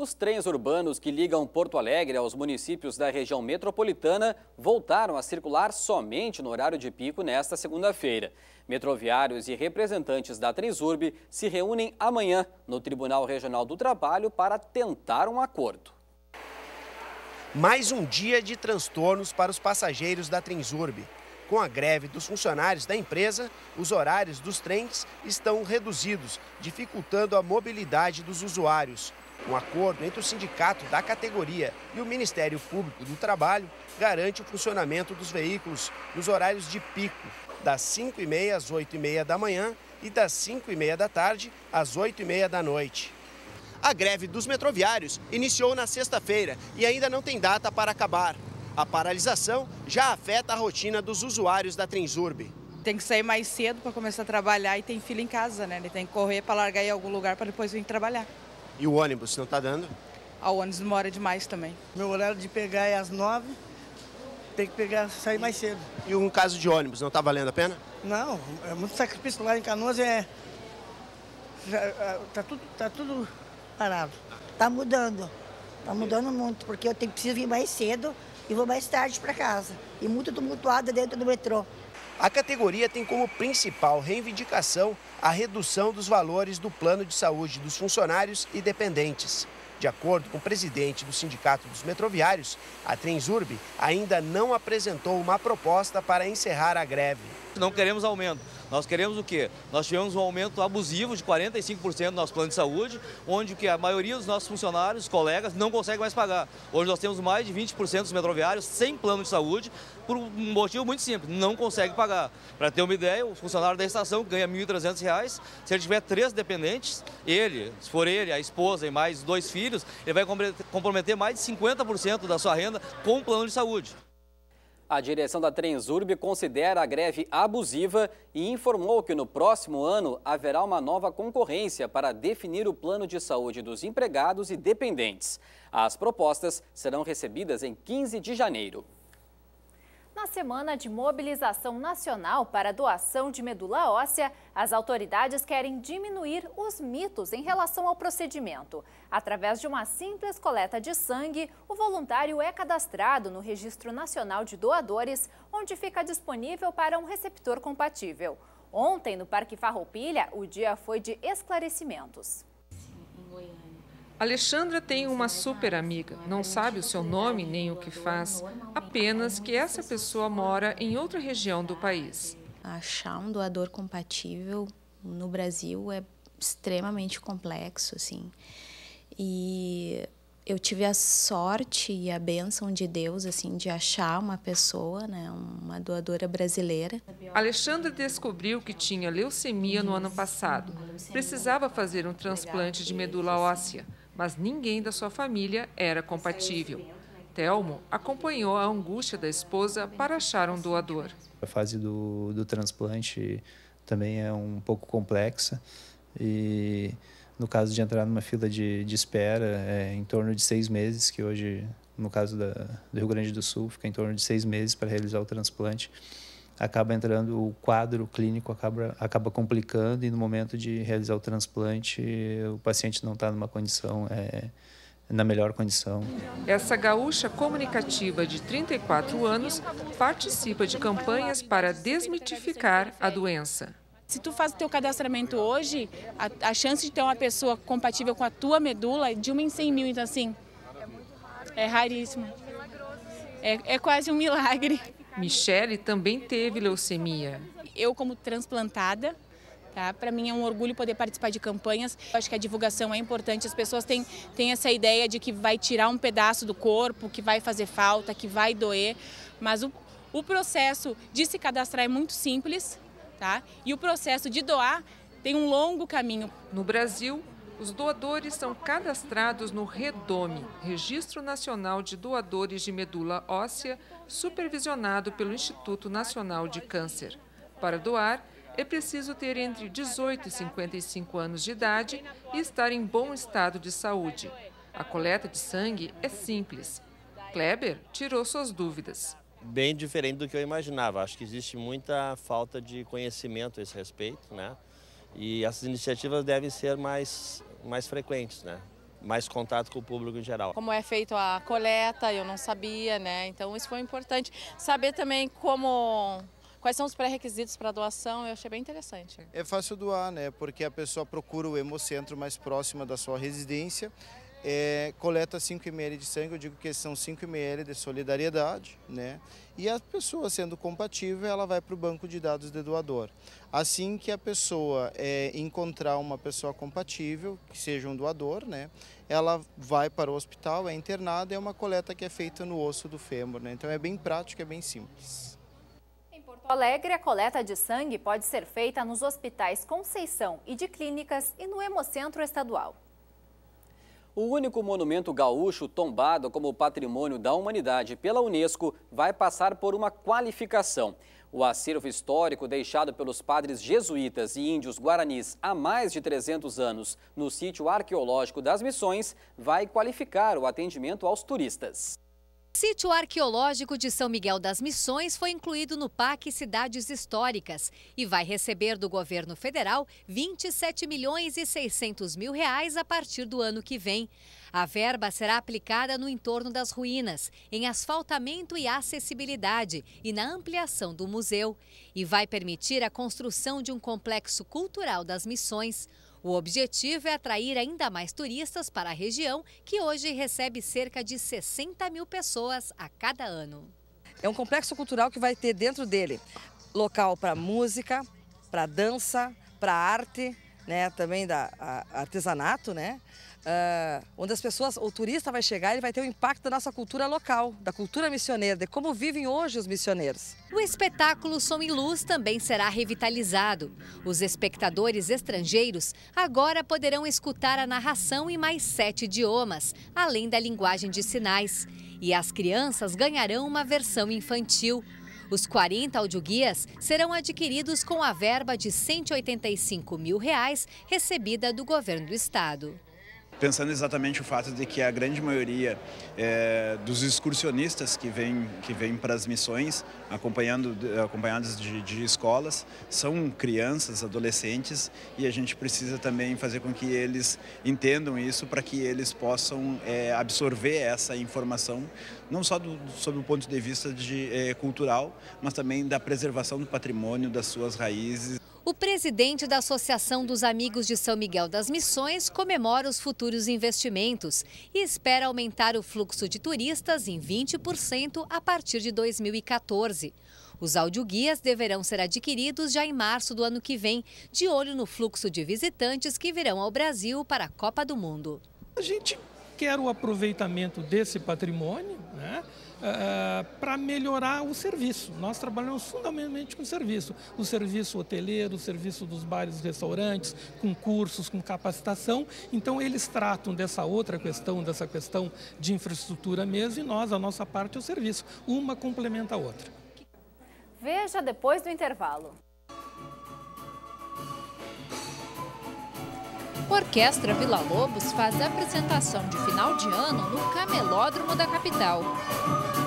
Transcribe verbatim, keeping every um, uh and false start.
Os trens urbanos que ligam Porto Alegre aos municípios da região metropolitana voltaram a circular somente no horário de pico nesta segunda-feira. Metroviários e representantes da Transurb se reúnem amanhã no Tribunal Regional do Trabalho para tentar um acordo. Mais um dia de transtornos para os passageiros da Transurb. Com a greve dos funcionários da empresa, os horários dos trens estão reduzidos, dificultando a mobilidade dos usuários. Um acordo entre o sindicato da categoria e o Ministério Público do Trabalho garante o funcionamento dos veículos nos horários de pico, das cinco e meia às oito e meia da manhã e das cinco e meia da tarde às oito e meia da noite. A greve dos metroviários iniciou na sexta-feira e ainda não tem data para acabar. A paralisação já afeta a rotina dos usuários da Transurb. Tem que sair mais cedo para começar a trabalhar e tem fila em casa, né? Ele tem que correr para largar em algum lugar para depois vir trabalhar. E o ônibus não está dando? Ah, o ônibus demora demais também. Meu horário de pegar é às nove, tem que pegar, sair mais cedo. E um caso de ônibus, não está valendo a pena? Não, é muito sacrifício lá em Canoas, é... Está tudo, tá tudo parado. Está mudando, está mudando muito, porque eu tenho, preciso vir mais cedo e vou mais tarde para casa. E muito tumultuada dentro do metrô. A categoria tem como principal reivindicação a redução dos valores do plano de saúde dos funcionários e dependentes. De acordo com o presidente do Sindicato dos Metroviários, a Transurb ainda não apresentou uma proposta para encerrar a greve. Não queremos aumento. Nós queremos o quê? Nós tivemos um aumento abusivo de quarenta e cinco por cento do nosso plano de saúde, onde que a maioria dos nossos funcionários, colegas, não consegue mais pagar. Hoje nós temos mais de vinte por cento dos metroviários sem plano de saúde, por um motivo muito simples, não consegue pagar. Para ter uma ideia, o funcionário da estação ganha mil e trezentos reais, se ele tiver três dependentes, ele, se for ele, a esposa e mais dois filhos, ele vai comprometer mais de cinquenta por cento da sua renda com o plano de saúde. A direção da Transurb considera a greve abusiva e informou que no próximo ano haverá uma nova concorrência para definir o plano de saúde dos empregados e dependentes. As propostas serão recebidas em quinze de janeiro. Na semana de mobilização nacional para a doação de medula óssea, as autoridades querem diminuir os mitos em relação ao procedimento. Através de uma simples coleta de sangue, o voluntário é cadastrado no Registro Nacional de Doadores, onde fica disponível para um receptor compatível. Ontem, no Parque Farroupilha, o dia foi de esclarecimentos. Alexandra tem uma super amiga, não sabe o seu nome nem o que faz, apenas que essa pessoa mora em outra região do país. Achar um doador compatível no Brasil é extremamente complexo, assim. E eu tive a sorte e a bênção de Deus, assim, de achar uma pessoa, né, uma doadora brasileira. Alexandra descobriu que tinha leucemia no ano passado. Precisava fazer um transplante de medula óssea, mas ninguém da sua família era compatível. Telmo acompanhou a angústia da esposa para achar um doador. A fase do, do transplante também é um pouco complexa e no caso de entrar numa fila de, de espera é em torno de seis meses, que hoje, no caso da, do Rio Grande do Sul, fica em torno de seis meses para realizar o transplante. Acaba entrando, o quadro clínico acaba, acaba complicando e no momento de realizar o transplante o paciente não está numa condição, é, na melhor condição. Essa gaúcha comunicativa de trinta e quatro anos participa de campanhas para desmitificar a doença. Se tu faz o teu cadastramento hoje, a, a chance de ter uma pessoa compatível com a tua medula é de uma em cem mil, então assim, é raríssimo. É, é quase um milagre. Michele também teve leucemia. Eu, como transplantada, tá, para mim é um orgulho poder participar de campanhas. Eu acho que a divulgação é importante. As pessoas têm, têm essa ideia de que vai tirar um pedaço do corpo, que vai fazer falta, que vai doer. Mas o, o processo de se cadastrar é muito simples, tá? E o processo de doar tem um longo caminho. No Brasil, os doadores são cadastrados no REDOME, Registro Nacional de Doadores de Medula Óssea, supervisionado pelo Instituto Nacional de Câncer. Para doar, é preciso ter entre dezoito e cinquenta e cinco anos de idade e estar em bom estado de saúde. A coleta de sangue é simples. Kleber tirou suas dúvidas. Bem diferente do que eu imaginava. Acho que existe muita falta de conhecimento a esse respeito, né? E essas iniciativas devem ser mais, mais frequentes, né? mais contato com o público em geral. Como é feito a coleta, eu não sabia, né? Então isso foi importante. Saber também como... Quais são os pré-requisitos para doação, eu achei bem interessante. É fácil doar, né? Porque a pessoa procura o hemocentro mais próximo da sua residência, é, coleta cinco mililitros de sangue, eu digo que são cinco mililitros de solidariedade, né? E a pessoa sendo compatível, ela vai para o banco de dados de doador. Assim que a pessoa é, encontrar uma pessoa compatível, que seja um doador, né? Ela vai para o hospital, é internada, é uma coleta que é feita no osso do fêmur, né? Então é bem prático, é bem simples. Porto Alegre, a coleta de sangue pode ser feita nos hospitais Conceição e de Clínicas e no Hemocentro Estadual. O único monumento gaúcho tombado como Patrimônio da Humanidade pela Unesco vai passar por uma qualificação. O acervo histórico deixado pelos padres jesuítas e índios guaranis há mais de trezentos anos no sítio arqueológico das Missões vai qualificar o atendimento aos turistas. O sítio arqueológico de São Miguel das Missões foi incluído no P A C Cidades Históricas e vai receber do governo federal vinte e sete milhões e seiscentos mil reais a partir do ano que vem. A verba será aplicada no entorno das ruínas, em asfaltamento e acessibilidade e na ampliação do museu. E vai permitir a construção de um complexo cultural das Missões. O objetivo é atrair ainda mais turistas para a região, que hoje recebe cerca de sessenta mil pessoas a cada ano. É um complexo cultural que vai ter dentro dele local para música, para dança, para arte, né, também da a, artesanato, né? Uh, onde as pessoas, o turista vai chegar e vai ter o impacto da nossa cultura local, da cultura missioneira, de como vivem hoje os missioneiros. O espetáculo Som e Luz também será revitalizado. Os espectadores estrangeiros agora poderão escutar a narração em mais sete idiomas, além da linguagem de sinais. E as crianças ganharão uma versão infantil. Os quarenta audioguias serão adquiridos com a verba de cento e oitenta e cinco mil reais recebida do governo do estado. Pensando exatamente o fato de que a grande maioria é, dos excursionistas que vêm que vêm para as missões, acompanhando, acompanhados de, de escolas, são crianças, adolescentes, e a gente precisa também fazer com que eles entendam isso para que eles possam é, absorver essa informação, não só do, sob o ponto de vista de, é, cultural, mas também da preservação do patrimônio, das suas raízes. O presidente da Associação dos Amigos de São Miguel das Missões comemora os futuros investimentos e espera aumentar o fluxo de turistas em vinte por cento a partir de dois mil e quatorze. Os audioguias deverão ser adquiridos já em março do ano que vem, de olho no fluxo de visitantes que virão ao Brasil para a Copa do Mundo. A gente quer o aproveitamento desse patrimônio, né? Uh, para melhorar o serviço. Nós trabalhamos fundamentalmente com serviço, o serviço hoteleiro, o serviço dos bares e restaurantes, com cursos, com capacitação. Então eles tratam dessa outra questão, dessa questão de infraestrutura mesmo, e nós, a nossa parte é o serviço. Uma complementa a outra. Veja depois do intervalo. Orquestra Vila Lobos faz a apresentação de final de ano no Camelódromo da capital.